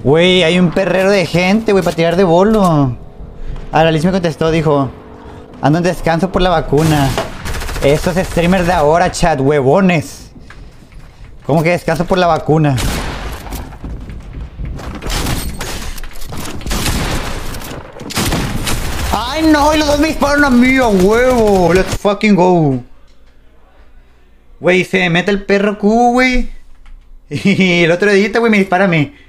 Güey, hay un perrero de gente, güey, para tirar de bolo. Ahora Liz me contestó, dijo: ando en descanso por la vacuna. Estos streamers de ahora, chat, huevones. ¿Cómo que descanso por la vacuna? ¡Ay, no! Y los dos me disparan a mí, a huevo. Let's fucking go. Güey, se me mete el perro Q, güey. Y el otro edita, güey, me dispara a mí.